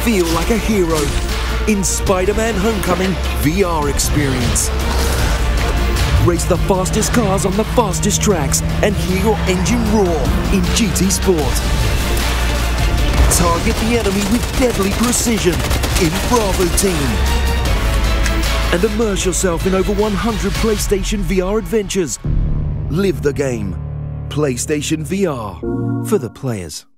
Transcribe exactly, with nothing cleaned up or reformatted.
Feel like a hero in Spider-Man Homecoming V R experience. Race the fastest cars on the fastest tracks and hear your engine roar in G T Sport. Target the enemy with deadly precision in Bravo Team. And immerse yourself in over one hundred PlayStation V R adventures. Live the game. PlayStation V R for the players.